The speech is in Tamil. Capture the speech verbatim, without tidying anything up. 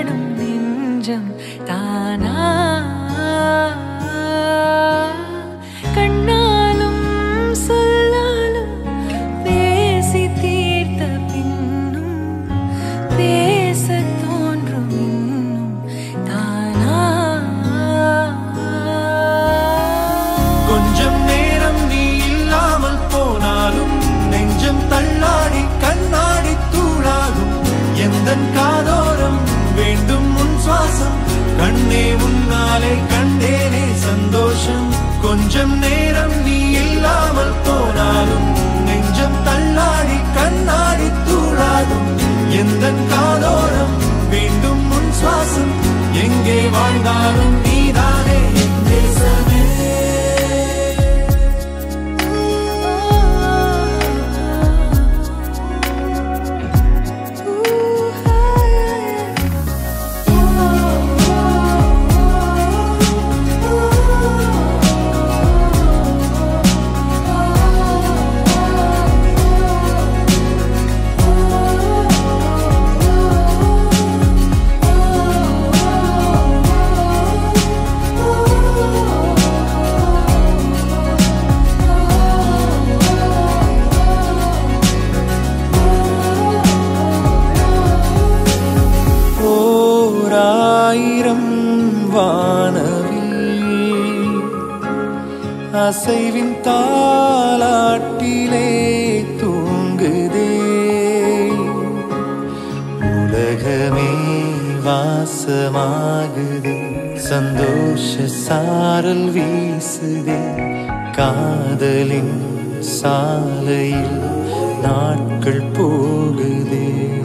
கொண்டாடும் நெஞ்சம் தானா கண்ணாலும் சொல்லாலும் பேசி தீர்த்த பின்னும் பேச தோன்றும் இன்னும் தானா கொஞ்சம் நேரம் நீ இல்லாமல் போனாலும் நெஞ்சம் தள்ளாடி கண்ணாடி தூளாகும் எந்தன் காதோரம் வேண்டும் உன் சுவாசம் கண்ணே முன்னாலே கண்டேனே சந்தோஷம் கொஞ்சம் நேரம் நீ இல்லாமல் போனாலும் நெஞ்சம் தள்ளாடி கண்ணாடி தூளாகும் எந்தன் காதோரம் வேண்டும் உன் சுவாசம் எங்கே வாழ்ந்தாலும் நீதானே என் தேசமே அசைவின் தாலாட்டிலே தூங்குதே உலகமே வாசமாகுதே சந்தோஷ சாரல் வீசுதே காதலின் சாலையில் நாட்கள் போகுதே